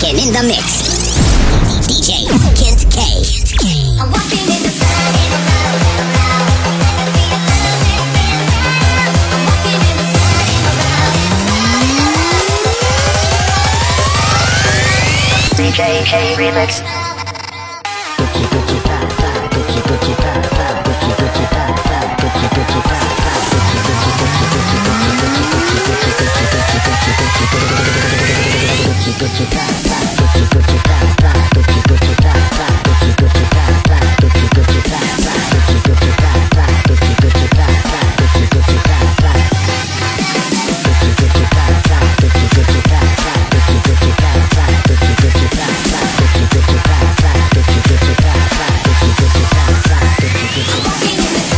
rockin' in the mix. DJ Kent K. I'm walking in the sun, in the love, I'm walking in the sun, in the love. DJ K Remix. Gucci Gucci Papa, Gucci Gucci Papa, Gucci Gucci Papa, Gucci Gucci Papa, Gucci Gucci Gucci Gucci Gucci Gucci Gucci Gucci Gucci Gucci Gucci Gucci Gucci Papa, Gucci Gucci Papa, Gucci Gucci Papa, Gucci Gucci Papa, Gucci Gucci Papa, Gucci Gucci Papa, Gucci Gucci Papa, Gucci Gucci Papa, Gucci Gucci Papa, Gucci Gucci Papa, Gucci Gucci Papa, Gucci Gucci Papa, Gucci Gucci Papa, Gucci Gucci Papa, Gucci Gucci Papa, Gucci Gucci Papa.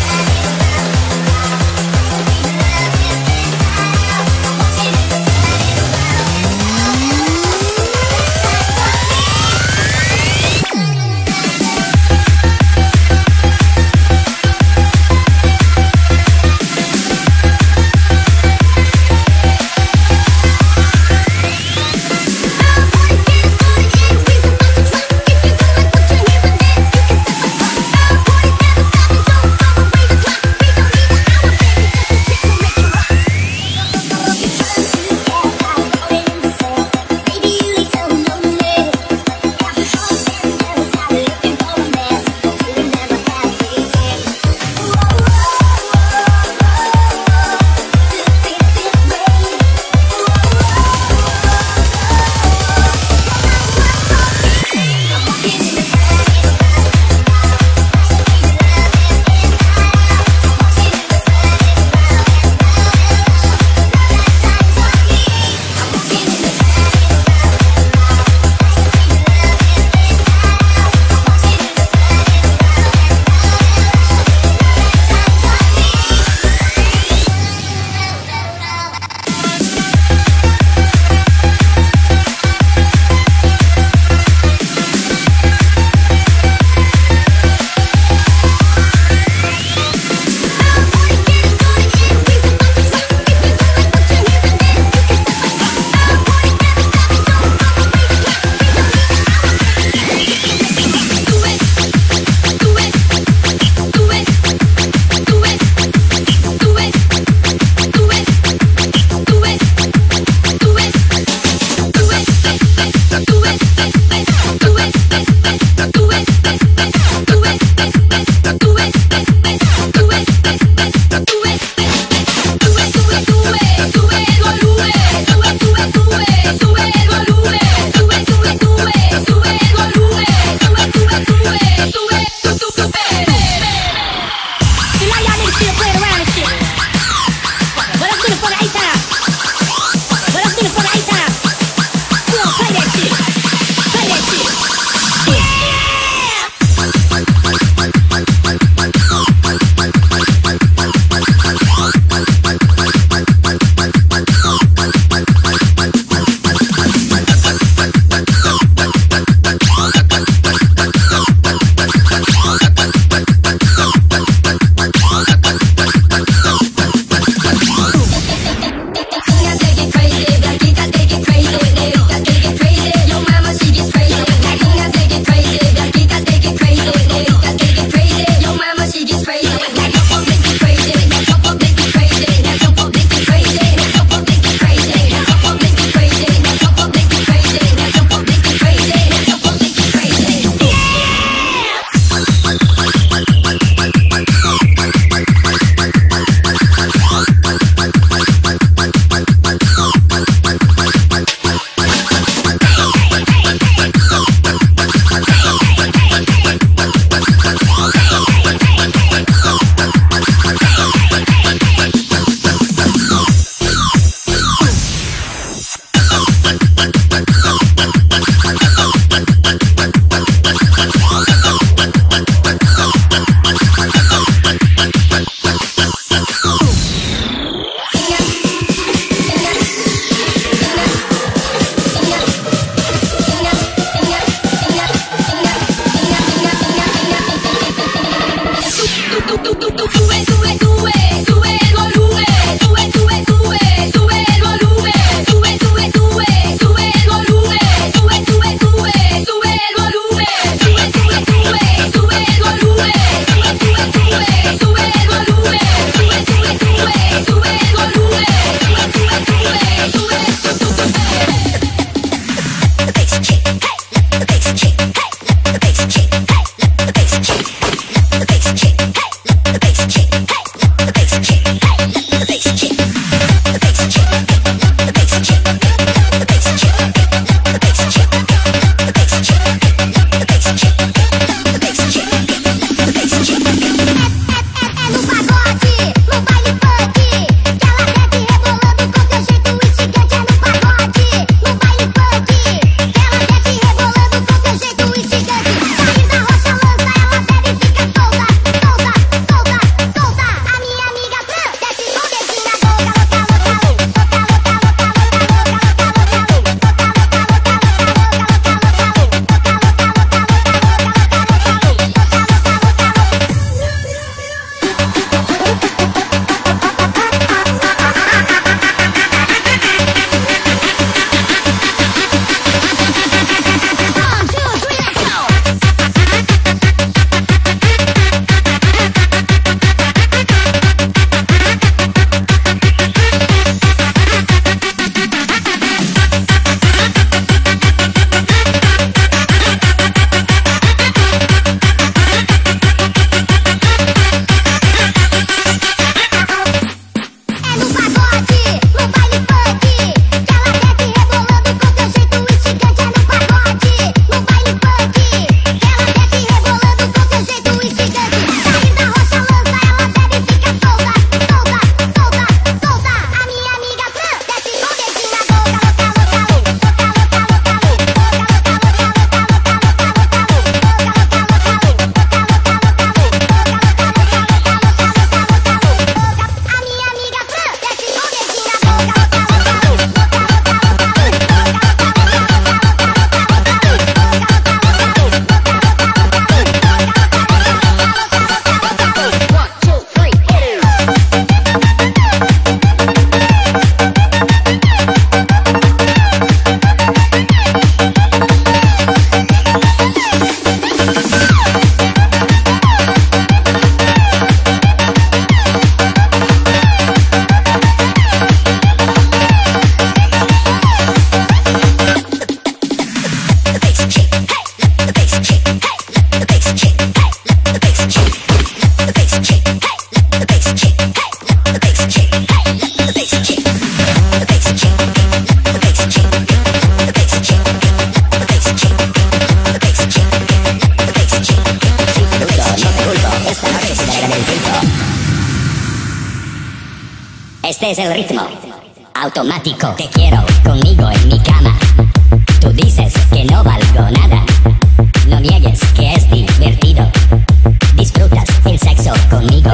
Este es el ritmo automático. Te quiero conmigo en mi cama. Tú dices que no valgo nada. No niegues que es divertido. Disfrutas el sexo conmigo.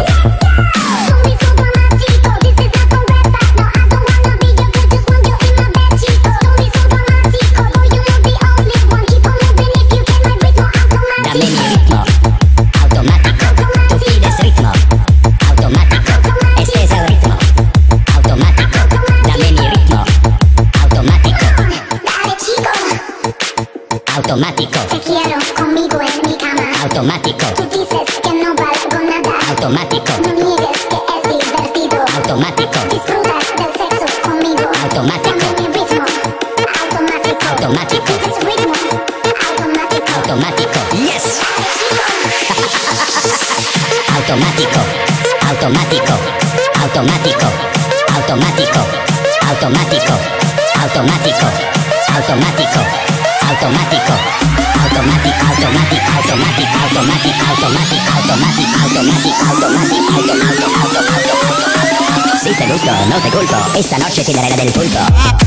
Dame mi ritmo automático. Tú pides ritmo automático. Este es el ritmo automático. Dame mi ritmo automático. Dale, chico. Automático. Te quiero conmigo en mi cama. Automático. Tú dices que no valgo nada. Automático. No niegues que es divertido. Automático. Disfrutas del sexo conmigo. Automático. Dame mi ritmo automático. Automático. Es ritmo automático. Automático. Yes. Dale, chico. Automático. Automático. Automático. Automático. Automático. Automático. Automático. Automático. Automático. Automático. Automático. Automático. Automático. Automático. Automático. Si te gusto, no te culpo. Esta noche te daré la del pulpo.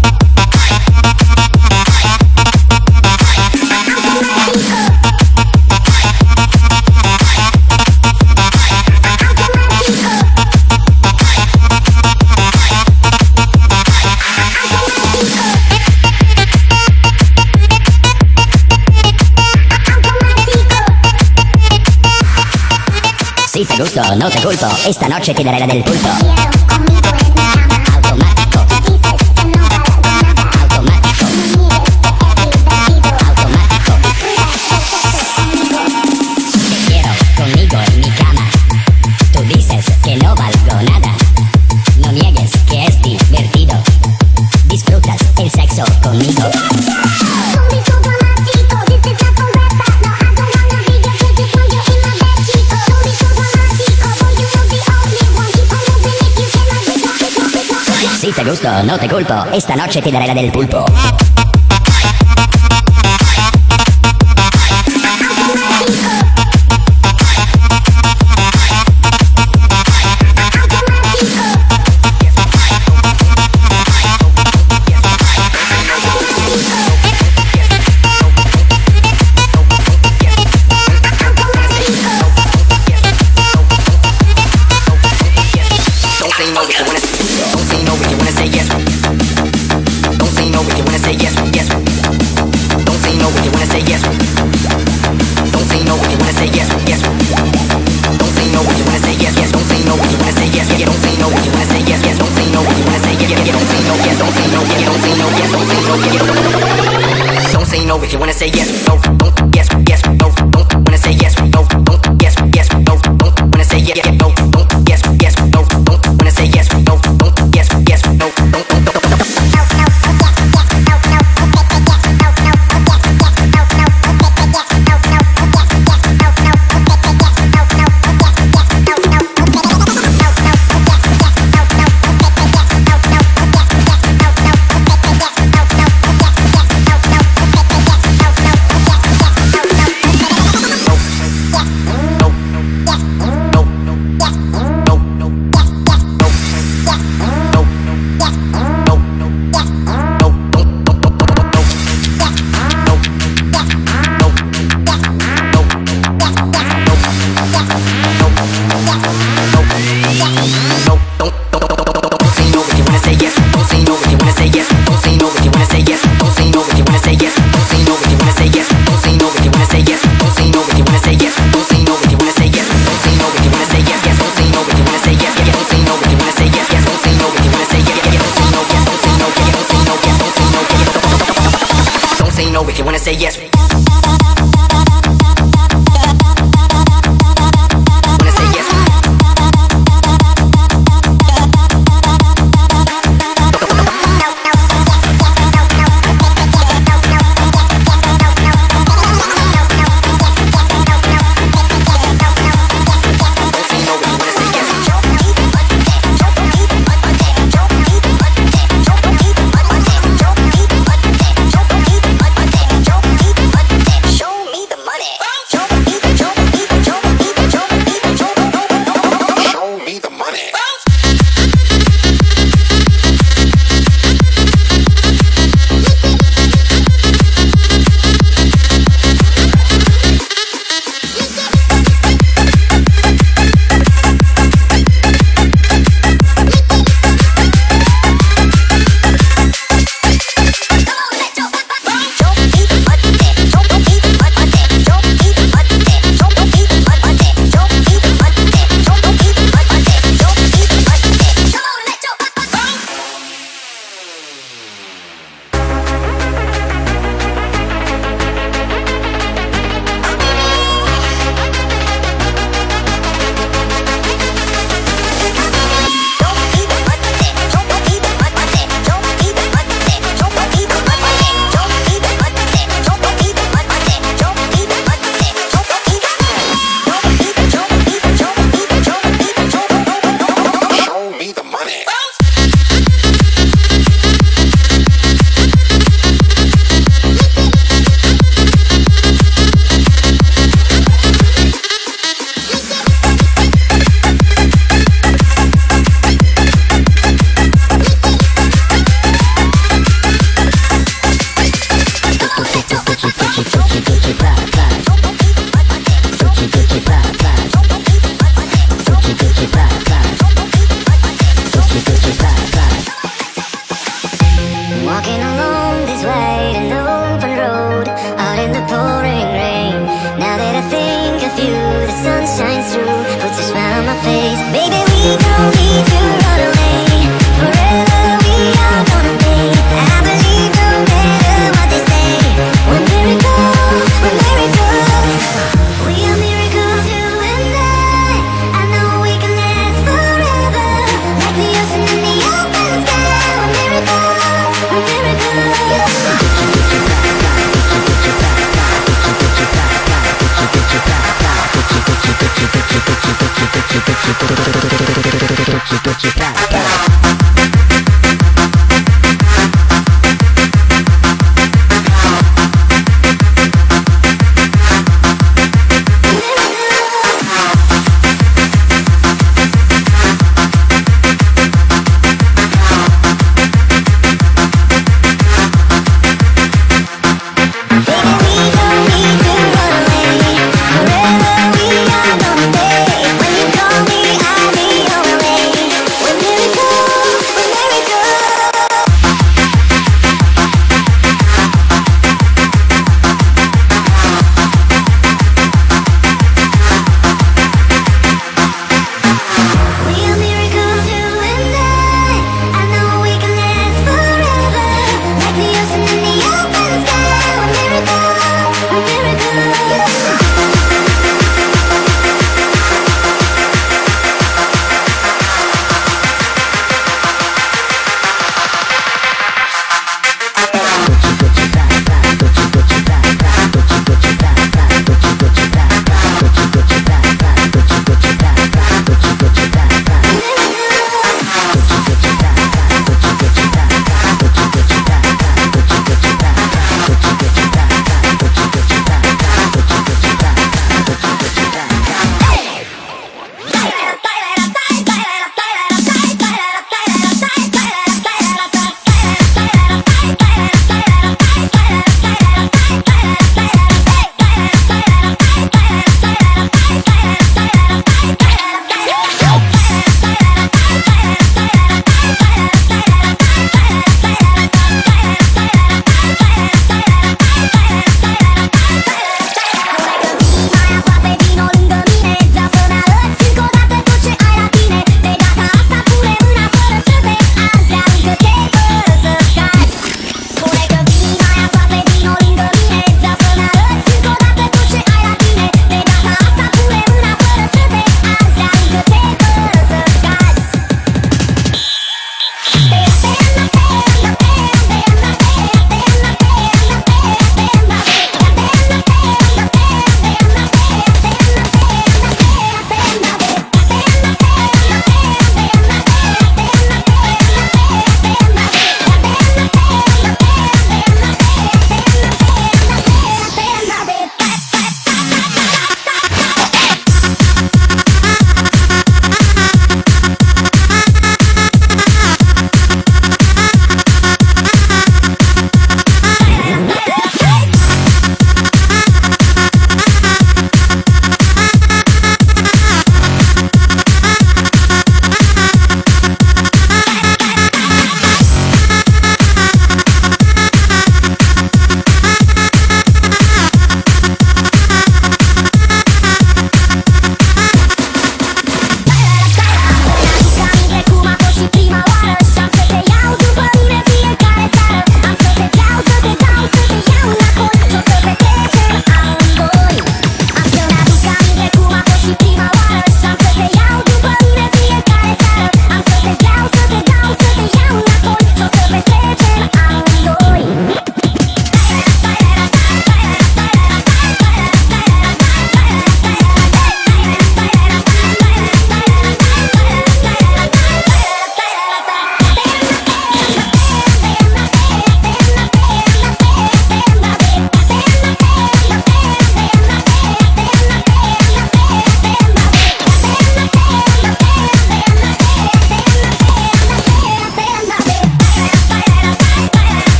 Si te gusto, no te culpo. Esta noche te daré la del pulpo. Quiero conmigo en mi cama. Automático. Tú dices que no valgo nada. Automático. No niegues que es divertido. Automático. Te quiero conmigo en mi cama. Tú dices que no valgo nada. No niegues que es divertido. Disfrutas el sexo conmigo. Si te gusto, no te culpo. Esta noche te daré la del pulpo. If you wanna say yes, no, don't, yes, yes, no, don't. Wanna say yes, no, don't, yes, yes, no, don't. Wanna say yes, no, don't, yes, yes, no, don't. Wanna say yes, no, don't, yes, yes, no, don't. If you wanna say yes, wanna say yes. Gucci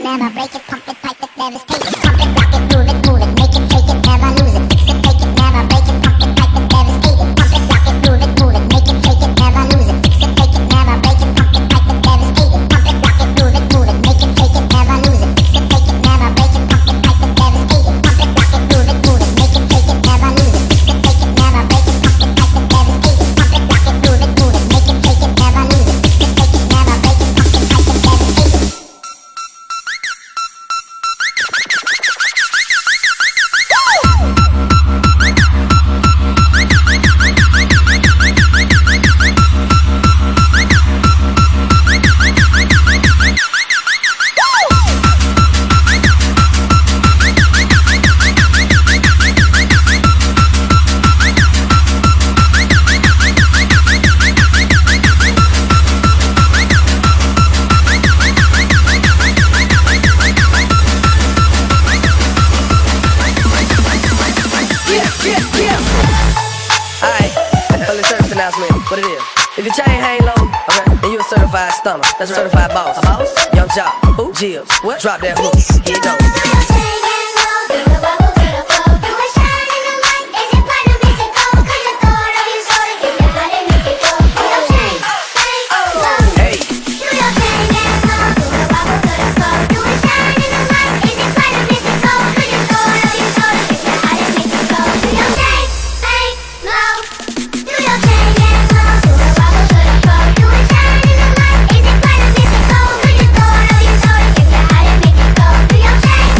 never break it, pump it, pipe it, devastate it, pump it, rock it, move it, make it, take it, never lose it, fix it, take it, never break it, pump it, pipe it, devastate it, pump it, rock it, move it, make it, take it, never lose it, fix it, take it, never break it, pump it, pipe it, devastate it, pump it, rock it, move it, make it, take it, never lose it, fix it, take it, never break it, pump it, pipe it, devastate it, pump it, rock it, move it, make it, take it, never lose it, fix it, take it, never break it, pump it, pipe it, devastate it, pump it, rock it, move it, make it, take it, never lose it, fix it, take it, never break it, pump it, pipe it, devastate it. What it is? If your chain hang low, okay, then you a certified stunner. That's a certified boss. A boss? Young Jock. Who? Jibs. What? Drop that hook. Here you go. Is it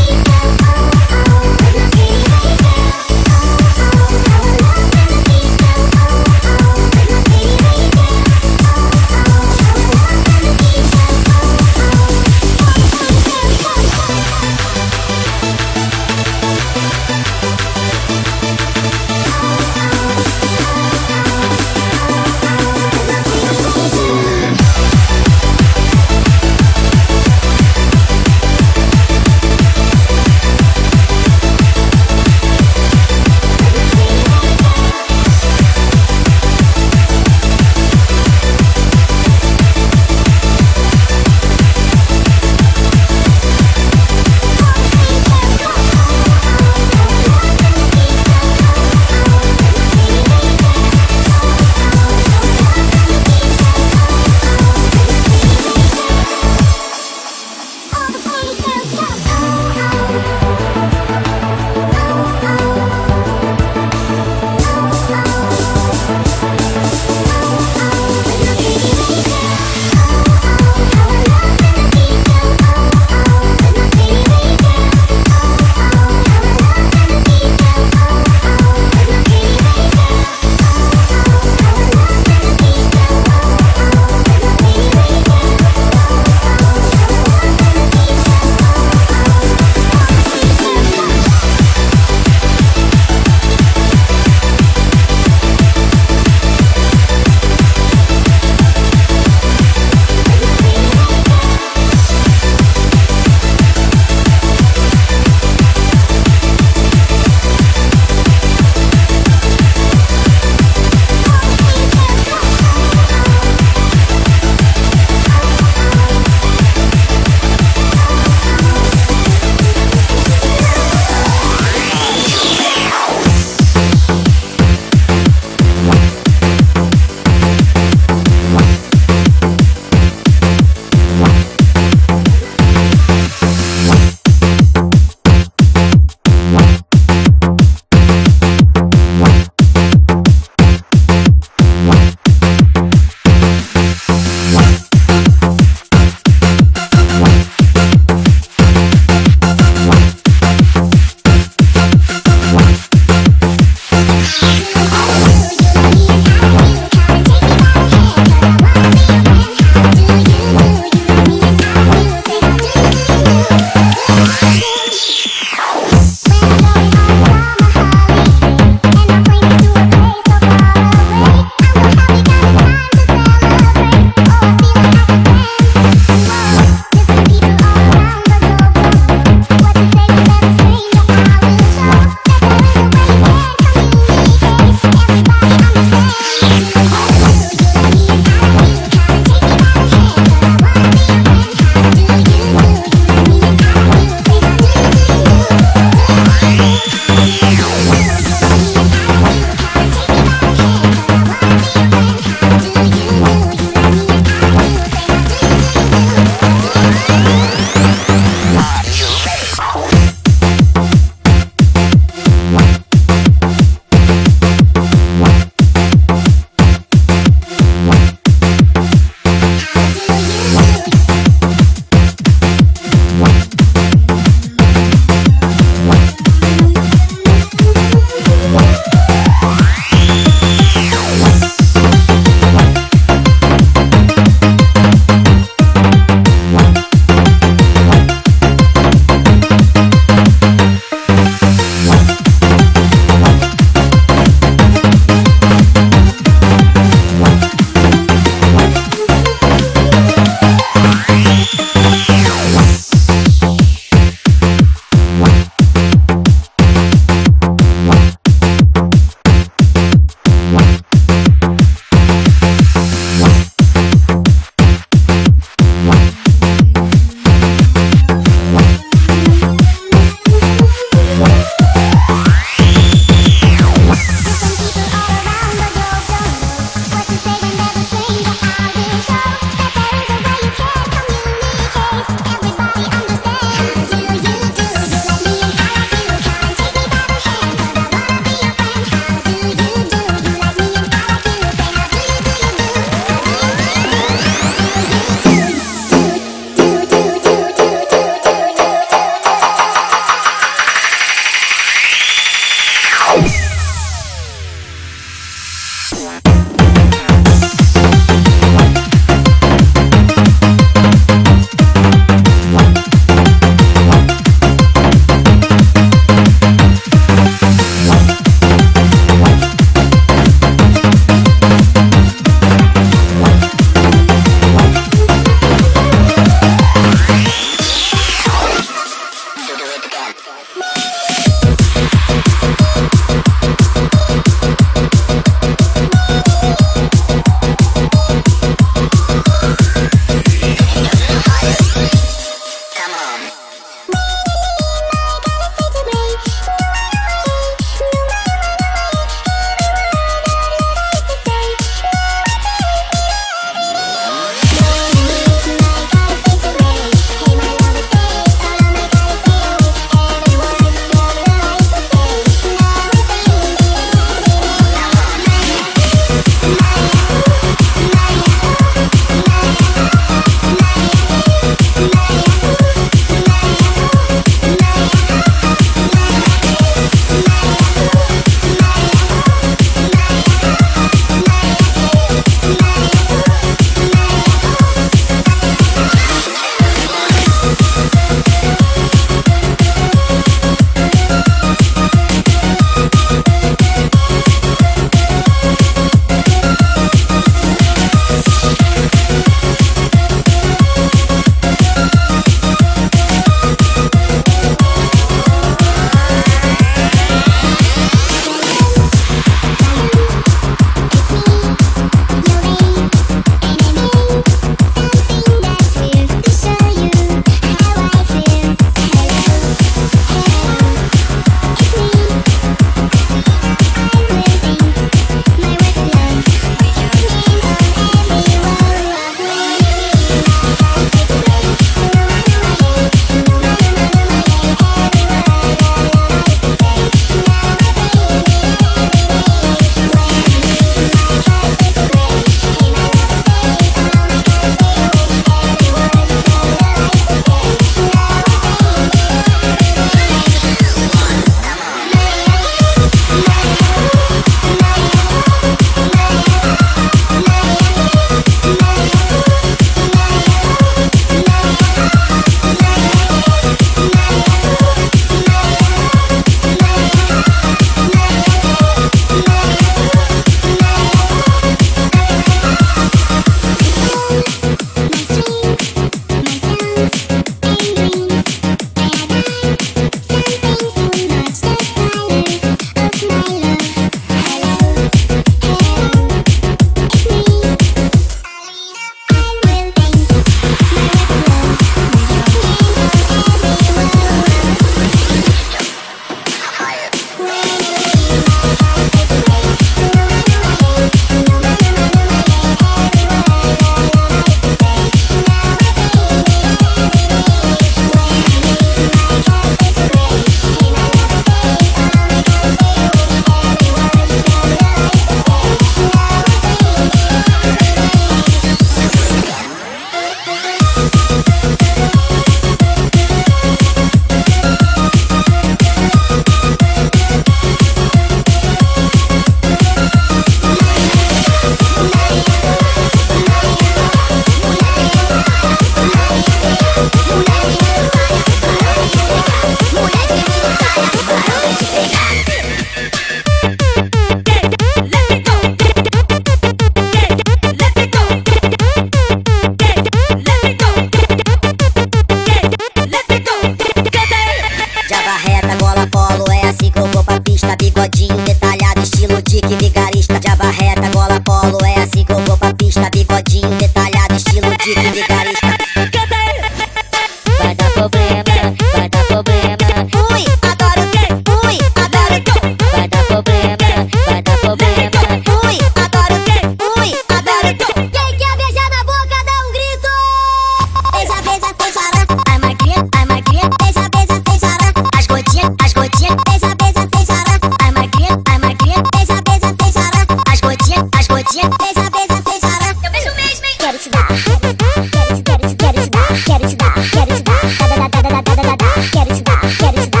bigodinho detalhado, estilo Dick Vigarista. De abarreta, gola polo, é assim que eu vou pra pista. Bigodinho detalhado, estilo Dick Vigarista. Vai dar problema, vai dar problema. Ui, adoro o quê? Ui, adoro o quê? Vai dar problema, vai dar problema. Ui, adoro o quê? Ui, adoro o quê? Quem quer beijar na boca dá um grito. Beija, beija, sem chorar. Ai magrinha, beija, beija, sem chorar. As gotinhas, beija, beija, sem chorar. Ai magrinha, beija, beija, sem chorar. As gotinhas, beija, beija, sem chorar. Eu beijo mesmo, hein? Quero te dar, quero te dar, quero te dar, quero te dar, quero te dar, quero te dar, quero te dar, quero te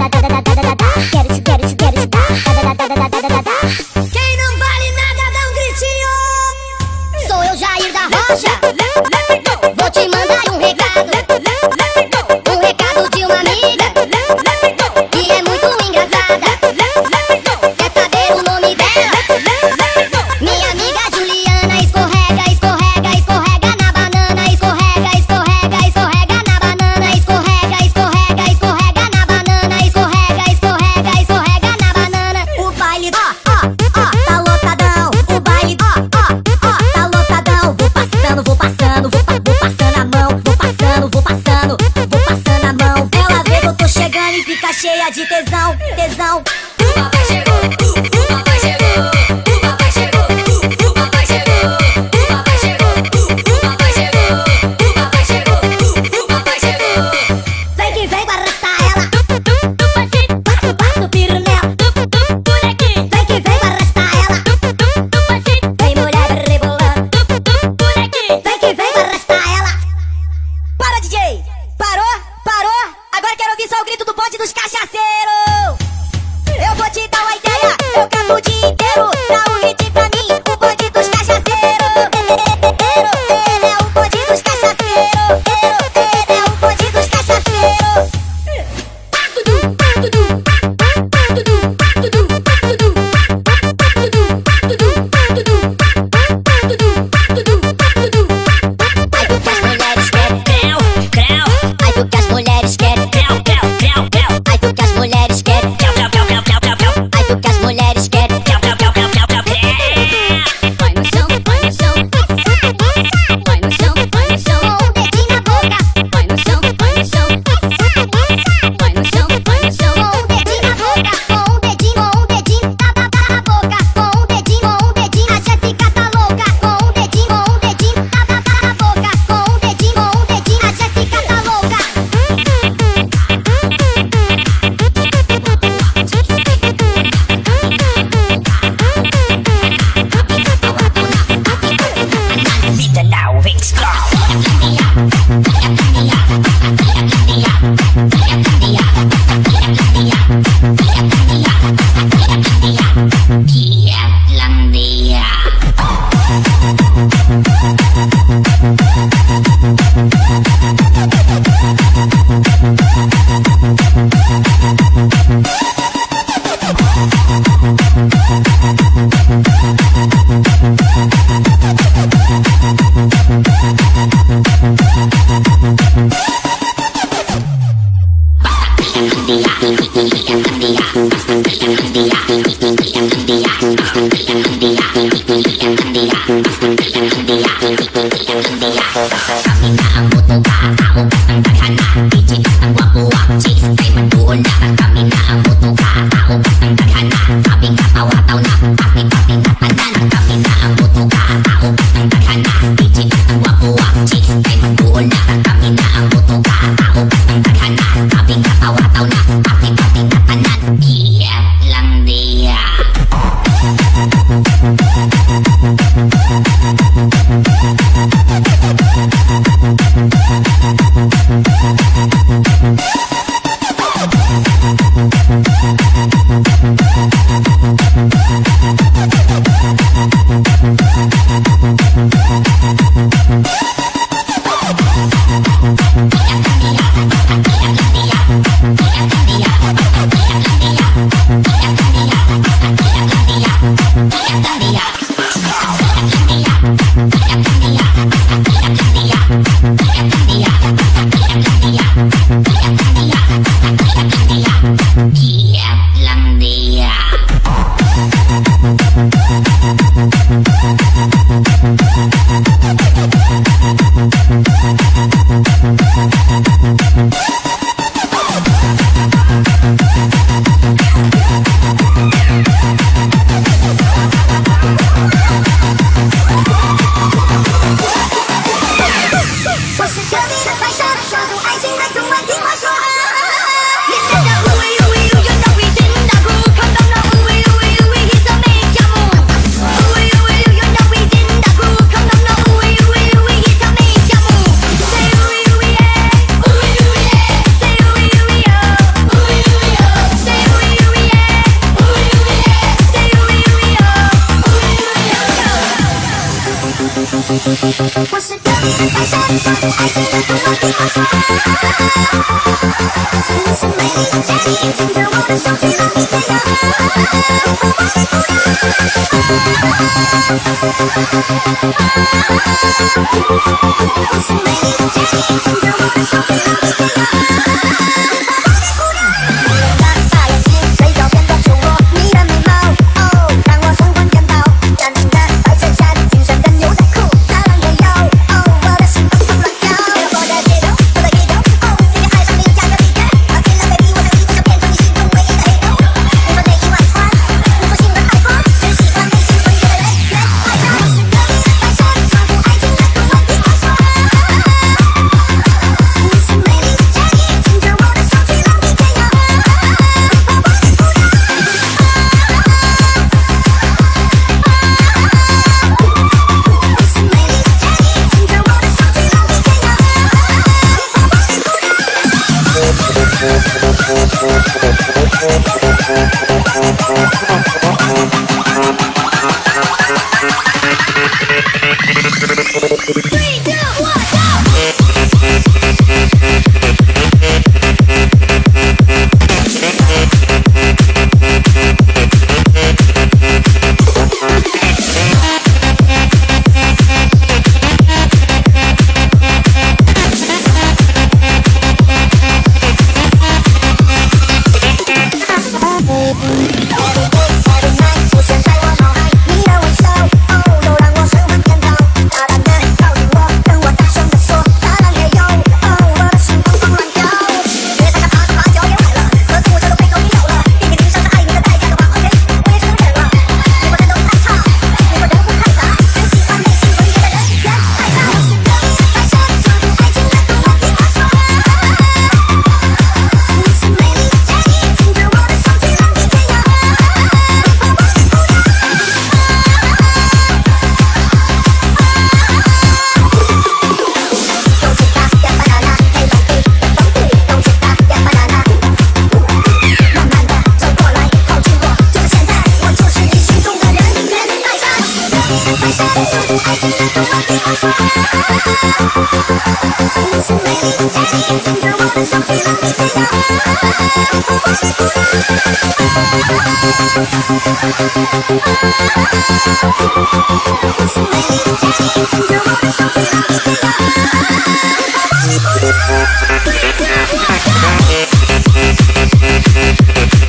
dar. Quem não vale nada dá um gritinho. Sou eu, Jair da Rocha. Vou te mandar um recado. Um recado de uma amiga que é muito engraçada. Quer saber o nome dela? Minha amiga Juliana. Escorrega, escorrega, escorrega na banana. Escorrega, escorrega, escorrega na banana. Escorrega, escorrega, escorrega na banana. Escorrega, escorrega, escorrega na banana. O baile, tá lotadão. O baile, tá lotadão. Vou passando, vou passando, vou passando a mão. Vou passando, vou passando, vou passando a mão. Ela vê que eu tô chegando e fica cheia de tesão, tesão. O papai chegou, o papai chegou, o papai chegou, o papai chegou, o papai chegou, o papai chegou, o papai chegou, o papai chegou. Vem que vem pra arrastar ela. Passa o piro nela. Vem que vem pra arrastar ela. Vem mulher rebolando. Vem que vem pra arrastar ela. Para, DJ! Parou? Parou? Agora quero ouvir só o grito do bonde dos cachaceiros. Eu vou te dar uma ideia. Eu canto o dia inteiro. Dá um hit pra mim. O bonde dos cachaceiros. Ele é o bonde dos cachaceiros. Ele é o bonde dos cachaceiros. Ai, porque as mulheres querem creu, creu, creu, creu. Ai, porque as mulheres querem creu, creu, creu, creu, creu, creu. Ai, porque as mulheres querem creu, creu, creu, creu, creu, creu, creu. Vai no chão, vai no chão. Vai no chão, vai no chão. Com um dedinho na boca. Vai no chão, vai no chão. Vai no chão, vai no chão. Com um dedinho na boca. Com um dedinho, na boca. Com um dedinho, a Jéssica tá louca. Com um dedinho, na boca. Com um dedinho, a Jéssica tá louca. Vida now, explode. Irlandia. Irlandia. 我是个单身抓住爱情的不落地方耍。你是美丽的佳丽，牵着我的手去浪迹天涯。我是美丽的佳丽，牵着我的手去浪迹天涯。大眼睛，嘴角变得酒窝，你的美貌，哦，让我神魂颠倒。淡淡的白衬衫，紧身的牛仔裤，擦亮眼腰，哦，我的心砰砰乱跳。我的街头，我的街头，哦，今天爱上你加个 beat，抱紧了 baby， 我想变成你心中唯一的黑头。你说内衣外穿，你说性格太狂，只喜欢内心纯洁的人，越爱上我是个单身，抓住爱情的不落地方耍。你是美丽的佳丽，牵着我的手去浪迹天涯。 Thank you.